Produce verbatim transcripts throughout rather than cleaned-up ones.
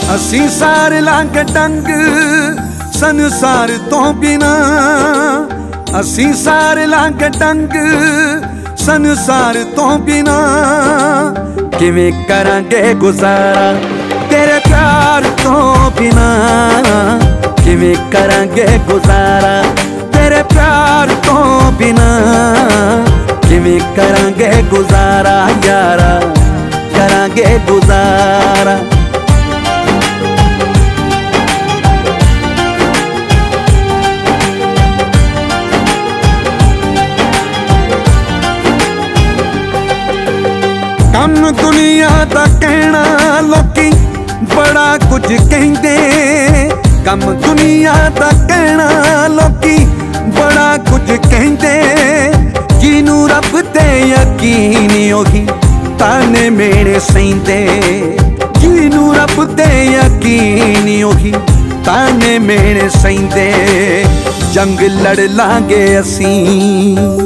असी सारे लांघ डंग संसार तो बिना, असी सारे लांघ डंग संसार तो बिना, किवें करांगे गुजारा तेरे प्यार तो बिना, किवें करांगे गुजारा तेरे प्यार तो बिना, किवें करांगे गुजारा यारा, करांगे गुजारा। कम दुनिया दा कहना लोकी बड़ा कुछ कहंदे, कम दुनिया दा कहना लोकी बड़ा कुछ कहंदे, जिनू रब ते यकीन ओही ताने मेरे सहिंदे, जिनू रब ते यकीन ओही ताने मेरे सहिंदे। जंग लड़ लांगे असीं,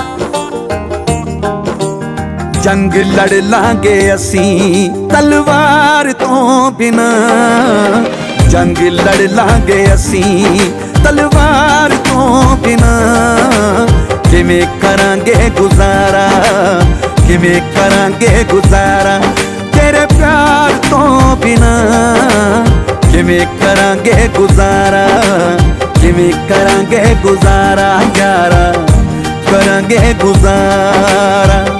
जंग लड़ लांगे असीं तलवार तो बिना, जंग लड़ लांगे असीं तलवार तो बिना, किवें करांगे गुजारा, किवें करांगे गुजारा तेरे प्यार तो बिना, किवें करांगे गुजारा, किवें करांगे गुजारा यारा, करांगे गुजारा।